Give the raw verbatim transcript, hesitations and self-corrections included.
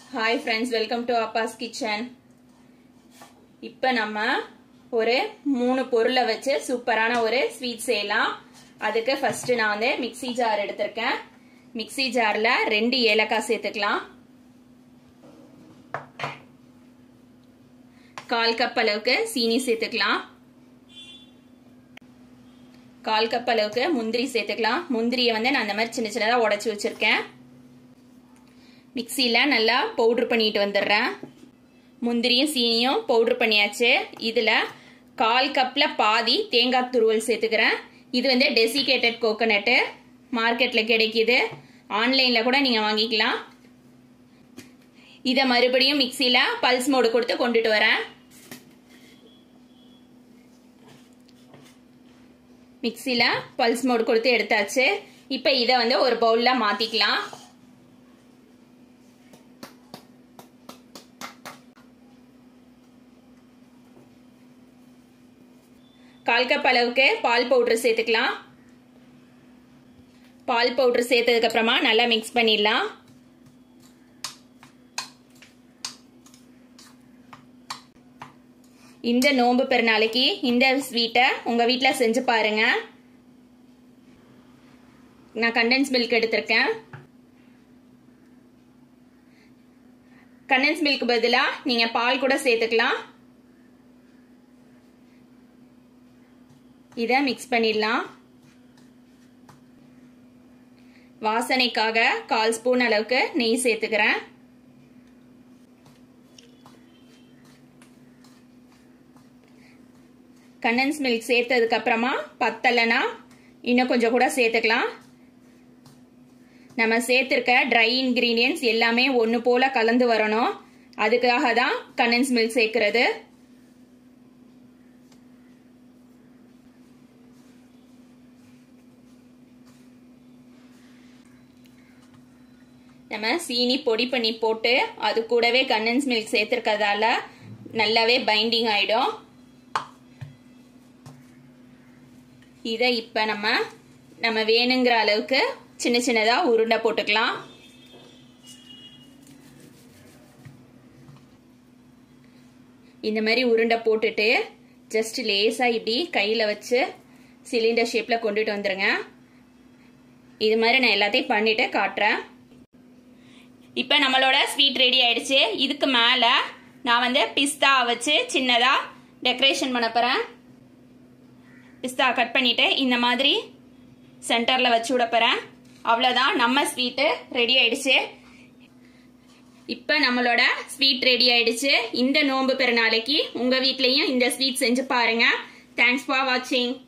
Hi friends, welcome to Appa's Kitchen. இப்போ நம்ம ஒரு மூணு பொருளை வச்சு சூப்பரான ஒரு ஸ்வீட் செய்யலாம். அதுக்கு ஃபர்ஸ்ட் நான் வந்து மிக்ஸி ஜார் எடுத்துர்க்கேன். மிக்ஸி ஜார்ல ரெண்டு ஏலக்காய் சேர்த்துக்கலாம். கால் கப் அளவுக்கு சீனி சேர்த்துக்கலாம். கால் கப் அளவுக்கு முந்திரி சேர்த்துக்கலாம். முந்திரியை வந்து நான் அந்த மாதிரி சின்ன சின்னதா உடைச்சு வச்சிருக்கேன். மிக்ஸில நல்லா பவுடர் பண்ணிட்டு வந்துடுறேன். முந்திரியும் சீனியும் பவுடர் பண்ணியாச்சு. இதுல கால் கப்ல பாதி தேங்காய் துருவல் சேர்த்துக்கிறேன். இது வந்து டெசிகேட்டட் கோகோனட், மார்க்கெட்ல கிடைக்குது. ஆன்லைன்ல கூட நீங்க வாங்கிக்கலாம். இத மறுபடியும் மிக்ஸில பல்ஸ் மோடு கொடுத்து கொண்டுட்டு வரேன். மிக்ஸில பல்ஸ் மோடு கொடுத்து எடுத்தாச்சு. இப்போ இத வந்து ஒரு பவுல்ல மாத்திக்கலாம். கால் கப் அளவுக்கு பால் பவுடர் சேர்த்துக்கலாம். பால் பவுடர் சேர்த்ததுக்கு அப்புறமா நல்லா மிக்ஸ் பண்ணிடலாம். இந்த நோன்பு பெருநாளைக்கு இந்த ஸ்வீட்டை உங்க வீட்ல செஞ்சு பாருங்க. நான் கண்டென்ஸ் மில்க் எடுத்திருக்கேன். கண்டென்ஸ் மில்க் பதிலா நீங்க பால் கூட சேர்த்துக்கலாம். இதை மிக்ஸ் பண்ணிடலாம். வாசனைக்காக கால் ஸ்பூன் அளவுக்கு நெய் சேர்த்துக்கிறேன். கண்டென்ஸ் மில்க் சேர்த்ததுக்கு அப்புறமா பத்தலைனா இன்னும் கொஞ்சம் கூட சேர்த்துக்கலாம். நம்ம சேர்த்திருக்க ட்ரை இன்கிரீடியன்ட்ஸ் எல்லாமே ஒன்று போல கலந்து வரணும். அதுக்காக தான் கண்டென்ஸ் மில்க் சேர்க்கிறது. நம்ம சீனி பொடி பண்ணி போட்டு அது கூடவே கண்டென்ஸ் மில்க் சேர்த்திருக்கிறதால நல்லாவே பைண்டிங் ஆயிடும். இதை இப்ப நம்ம நம்ம வேணுங்கிற அளவுக்கு சின்ன சின்னதா உருண்டை போட்டுக்கலாம். இந்த மாதிரி உருண்டை போட்டுட்டு ஜஸ்ட் லேசா இப்படி கையில வச்சு சிலிண்டர் ஷேப்ல கொண்டுட்டு வந்துருங்க. இது மாதிரி நான் எல்லாத்தையும் பண்ணிட்டு காட்டுறேன். இப்போ நம்மளோட ஸ்வீட் ரெடி ஆயிடுச்சு. இதுக்கு மேல நான் வந்து பிஸ்தா வச்சு சின்னதா டெக்கரேஷன் பண்ண போறேன். பிஸ்தா கட் பண்ணிட்டு இந்த மாதிரி சென்டர்ல வச்சு விட போறேன். அவ்வளவுதான், நம்ம ஸ்வீட் ரெடி ஆயிடுச்சு. இப்போ நம்மளோட ஸ்வீட் ரெடி ஆயிடுச்சு. இந்த நோன்பு பெருநாளைக்கு உங்க வீட்லயும் இந்த ஸ்வீட் செஞ்சு பாருங்க. தேங்க்ஸ் ஃபார் வாட்சிங்.